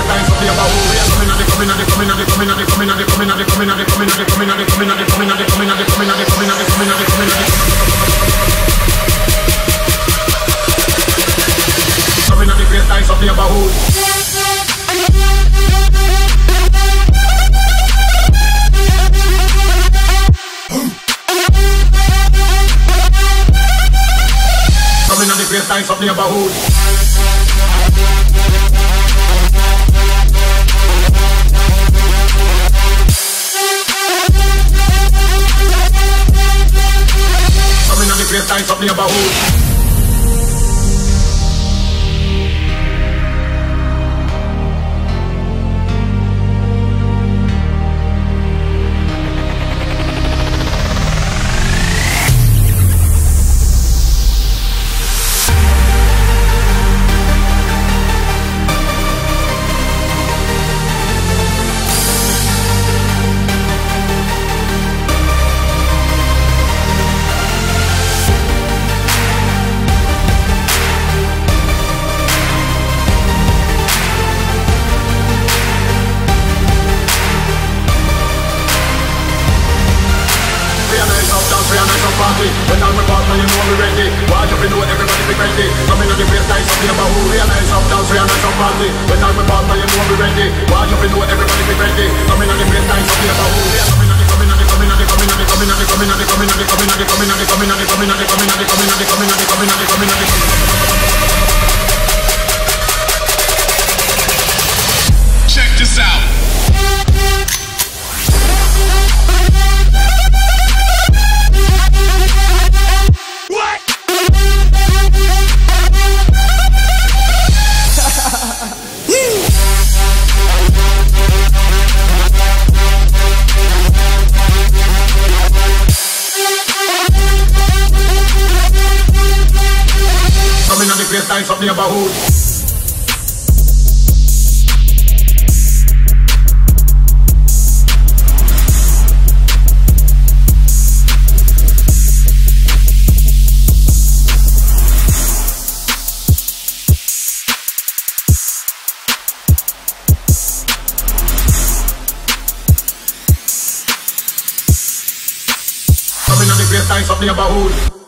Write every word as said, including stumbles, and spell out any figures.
times of the about who we are coming and they coming and they coming and they coming and they coming and they coming and they coming and they coming and they coming and they coming and they coming and they coming and they coming and they coming and they coming and they coming and they coming and the great times of the about who. Coming on the great times of the neighborhood. Coming on the great times of the neighborhood. When I'm about to, you know we ready. Watch up, you know everybody be ready. Coming on the great times of the neighborhood. Realize up, down, we are not so party. When I'm about to, you know we ready. Watch up, you know everybody be ready. Coming on the great times of the neighborhood. Coming on the coming on the coming on the coming on the coming on the coming on the coming on the coming on the coming on the coming on the coming on the coming on the coming on the coming on the coming on the coming on the Check this out. Coming on the great times of the neighborhood. Coming on the great times of the neighborhood.